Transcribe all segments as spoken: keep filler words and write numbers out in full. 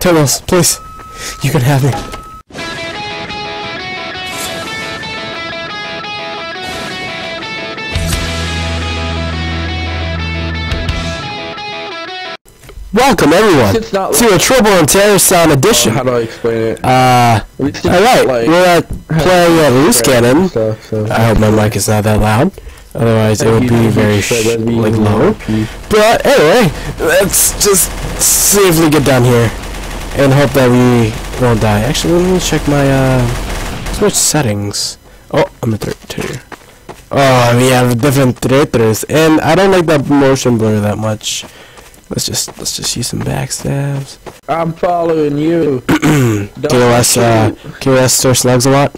Tunnels, please. You can have me. Welcome everyone It's not to a Trouble and Terror Sound edition. Uh, how do I explain it? Uh, alright, like, we're at playing at Loose Cannon. Stuff, so. I hope my mic is not that loud. Otherwise it would be very sh like low. But anyway, let's just safely get down here and hope that we won't die. Actually, let me check my uh switch settings. Oh, I'm a traitor. Oh, we have different traitors, and I don't like that motion blur that much. Let's just let's just use some backstabs. I'm following you. K O S uh K O S store slugs a lot.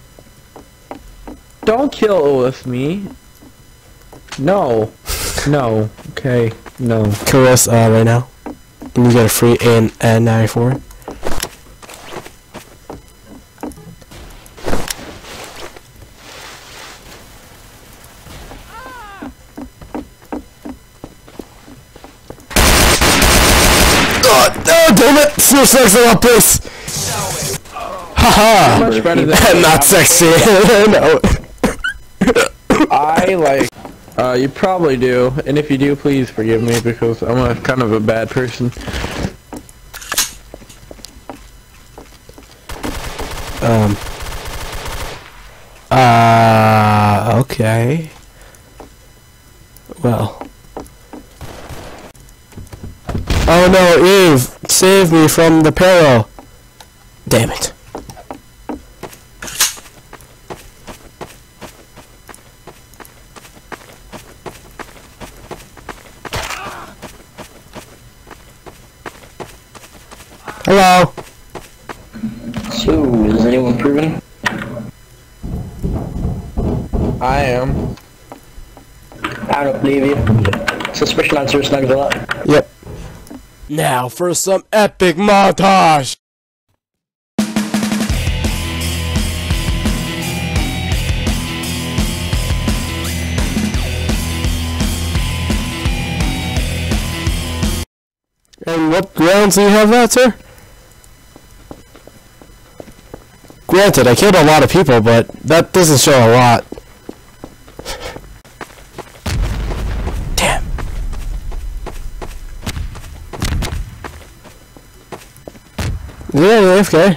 Don't kill with me. No. No. Okay. No. K O S uh right now. And you get a free N N ninety-four. Oh, damn it! Still sex a lot, please! Haha! Much better than Not sexy! No. I like. Uh, you probably do, and if you do, please forgive me because I'm a kind of a bad person. Um. Uh. Okay. Well. Oh no, Eve! Save me from the peril! Damn it. Hello! So, is anyone proven? I am. I don't believe you. Suspicion on Sir Snugs a lot. Yep. Now for some epic montage! And what grounds do you have that, sir? Granted, I killed a lot of people, but that doesn't show a lot. Damn. Yeah, okay.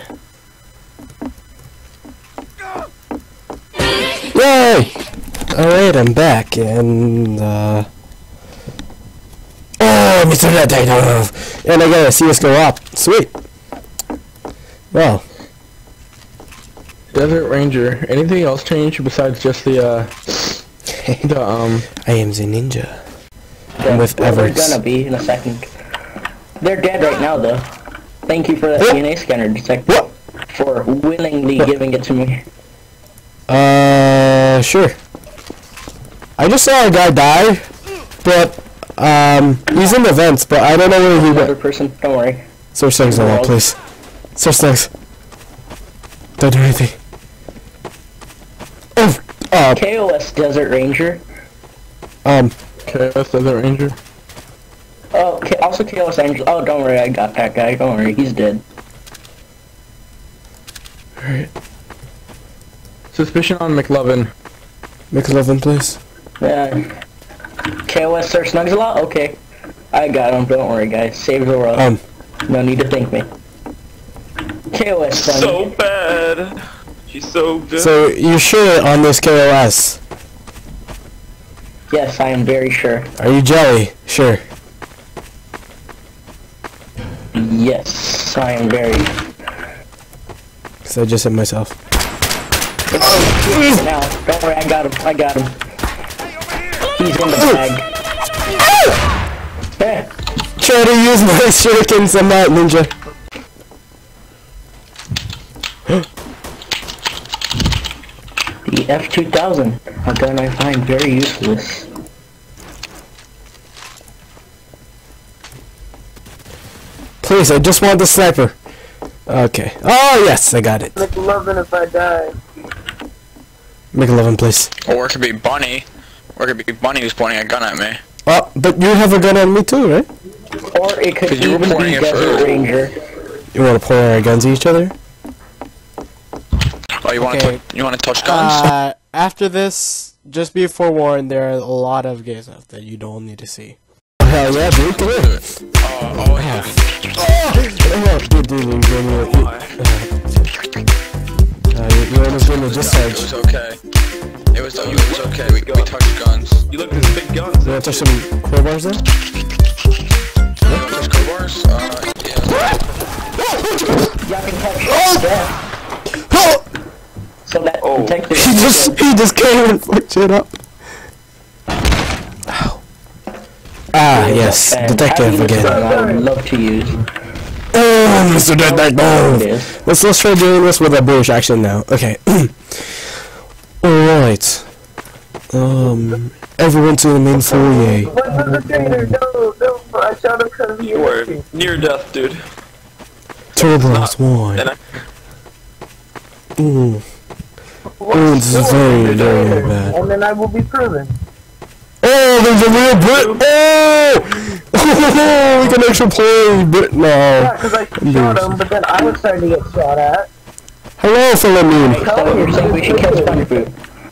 Yay! Alright, I'm back, and, uh... Oh, Mister Detective! And I gotta see us go up. Sweet. Well. Desert Ranger. Anything else change besides just the, uh... the, um... I am the ninja. Yeah, I'm with well, Everts. they're gonna be in a second. They're dead right now, though. Thank you for that What? D N A scanner detector. What? For willingly What? giving it to me. Uh, sure. I just saw a guy die, but, um, he's in the vents, but I don't know where he Another went. person, don't worry. Sir Snuggs, no, please. Sir Snuggs. Don't do anything. Oh, uh, K O S Desert Ranger. um, K O S Desert Ranger. Oh, K also K O S Angel. Oh, don't worry, I got that guy. Don't worry, he's dead. alright. Suspicion on McLovin. McLovin, please. Yeah. K O S Sir Snugs a lot? Okay. I got him, don't worry, guys. Save the world. Um, No need to thank me. K O S son. So bad. She's so good. so you're sure on this K O S? Yes, I am very sure. Are you jelly? Sure. Yes, I am very. Cause I just hit myself. Now, don't worry, I got him. I got him. He's in the bag. Eh, Try to use my shurikens, I'm not ninja. the F two thousand, a gun I find very useless. Please, I just want the sniper. Okay. Oh, yes, I got it. McLovin if I die. McLovin, please. Or it could be Bunny. Or it could be Bunny who's pointing a gun at me. Oh, but you have a gun on me too, right? Or it could Because you were even be pointing it Desert for- Ranger. You want to point our guns at each other? Oh, you want Okay. to you want to touch guns? Uh, after this, just be forewarned, there are a lot of gay stuff that you don't need to see. Hell yeah, dude, come here. Oh, oh, yeah. Oh, dude, dude, dude, dude, dude, dude. Uh, you, you want to win the It discharge. was okay. It was it was okay. We, we touched guns. You look at these big guns. You want to touch some crowbars then? You want to touch crowbars? Uh, yeah. Y'all can touch Oh! death. Oh! So that Oh. protected. He just, he just came and fucked it up. Ow. Ah, yes, And detective having this gun again. I would love to use. Oh, Mister It Detective! is. Let's, let's try doing this with a British accent now. Okay. Alright. Um, everyone to the main foyer. No, no, I shot him because he You were near death, dude. Turbos one. And I, Ooh. Ooh, this is very, very bad. And then I will be proven. Oh, there's a real Brit! Oh! Oh, we can actually play Brit now. Yeah, because I shot him, but then I was starting to get shot at. Hello, fellow moon. So you're saying we should kill SpongeBob?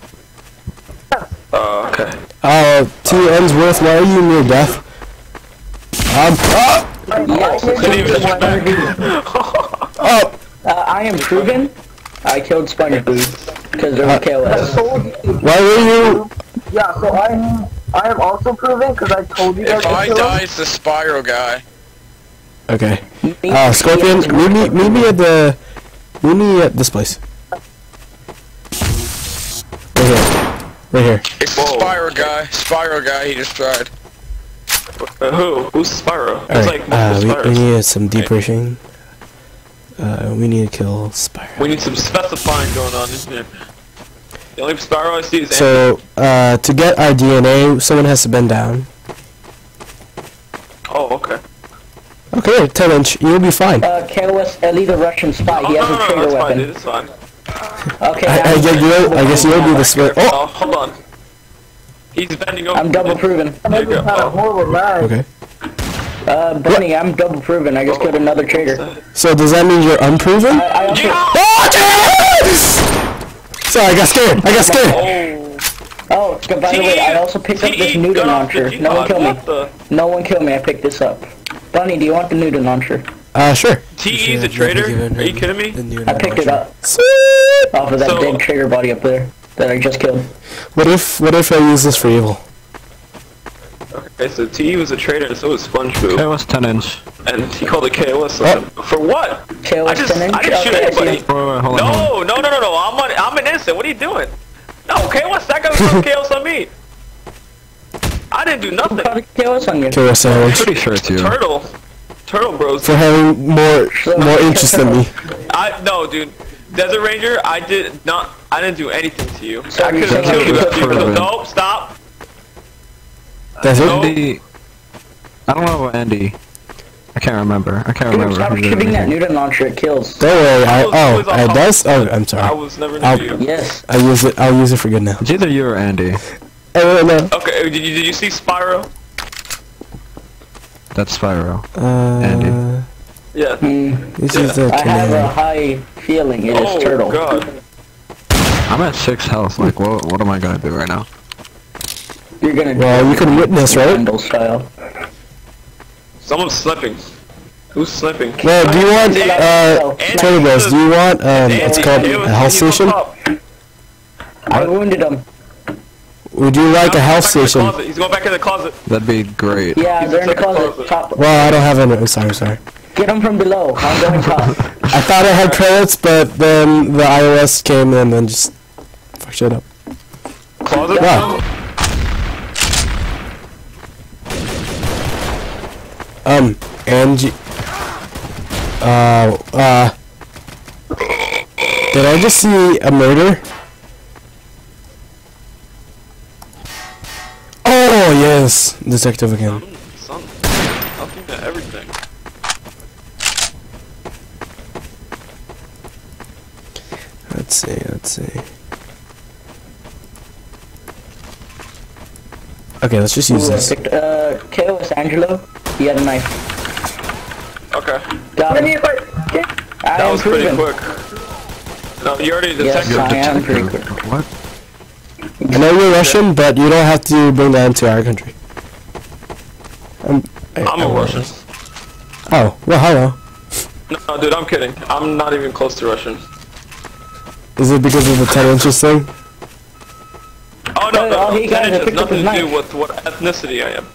uh, okay. Uh, T. Ensworth, why are you near death? Um, oh! Yes. Oh! Uh, I am proven. I killed SpongeBob because there was K O S. Why were you? Yeah, so I I am also proven because I told you guys If to I kill him. die, it's the Spiral guy. Okay. Uh, Scorpion, meet me, meet me at the, meet me at this place. Right here. Right here. It's the Spiral guy. Spiral guy. He just tried. Uh, who? Who's Spyro? There's Alright, like multiple uh, we, we Spyros. need some debriefing. Uh, we need to kill Spyro. We need some specifying going on, isn't it? The only Spyro I see is So, uh, to get our D N A, someone has to bend down. Oh, okay. Okay, ten inch, you'll be fine. Uh, K O S, Ellie the Russian spy. Oh, He no, has no, a no, trigger that's fine, weapon. dude, it's fine. Okay, I, I, I'm, guess you'll, I guess you'll be the split. Oh, Oh! hold on. He's bending over. I'm double proven. There you go. Had a Oh. horrible night. Okay. Uh, Bunny, I'm double proven. I just killed another traitor. So, does that mean you're unproven? I, I also. Oh, jeez! Sorry, I got scared. I got scared. Oh. Oh, by the way, I also picked up this noodle launcher. No one kill me. What the? No one kill me. I picked this up. Bunny, do you want the noodle launcher? Uh, sure. T E's a traitor? Are you kidding me? I picked it up Sweet! off of that So- dead traitor body up there that I just killed. What if, what if I use this for evil? Okay, so T was a traitor and so was SpongeBob. K O S ten inch. And he called it K O S. Oh. For what? K O S I just, ten inch? I didn't shoot Okay, I see. anybody. Wait, wait, hold on, hold on. No, no, no, no, no. I'm on, I'm an innocent. What are you doing? No, K O S. That guy was throwing K O S on me. I didn't do nothing. Probably K O S on you. Kill a sandwich. Pretty sure it's you. Turtle. Turtle bros. For having more, more interest than me. I no, dude. Desert Ranger. I did not. I didn't do anything to you. So I you're could have saying killed you. you if you killed could've- him. Nope. Stop. That's it? No. Andy. I don't know about Andy. I can't remember. I can't Dude, remember. stop who did shooting that anything. noodle launcher. It kills. Don't worry, I, I was oh, always on it top. does? Oh, I'm I sorry. was never near I'll- you. Yes. I use it, I'll use it for good now. It's either you or Andy. I don't know. Okay. Did you did you see Spyro? That's Spyro. Uh, Andy. Yeah. Mm, this is the I have a canary. high feeling it is Oh turtle. God. I'm at six health. Like, what? What am I gonna do right now? You're gonna Well, you can witness, right? Randall style. Someone's slipping. Who's slipping? Well, do you want, uh, Andy, Turbos, do you want, um, it's Andy, called he a was- health he's on station? top. I wounded him. Would you like a No, health he's back in the station? closet. He's going back in the closet. That'd be great. Yeah, He's they're in the inside the closet. closet. Top. Well, I don't have any, I'm sorry, sorry. Get them from below. I'm going top. I thought I had credits, but then the I O S came and then just fucked shit up. Closet? Wow. Um, Angie. Uh, uh. Did I just see a murder? Oh, yes! Detective again. Son, I'll think that everything. Let's see, let's see. Okay, let's just use Ooh, I this. picked, uh, K O S Angelo. He had a knife. Okay, Okay. Got Give him. me a fight. Yeah. I That am was pretty proven. quick. No, you already Yes, detected. I am pretty quick. What? I know you're Russian, but you don't have to bring that into our country. I'm, I, I'm I a will. Russian. Oh, well, hello. No, dude, I'm kidding. I'm not even close to Russian. Is it because of the ten inches thing? Oh no, Hey, no, all no, he got ten is a inches, pick up nothing his to do knife. with what ethnicity I am.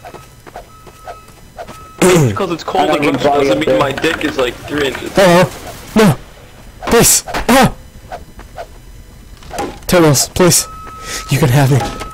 Just because it's cold I in got Russia your body doesn't up mean there. my dick is like three inches. Hello. No. Please. Ah. Turtles, please. You can have me.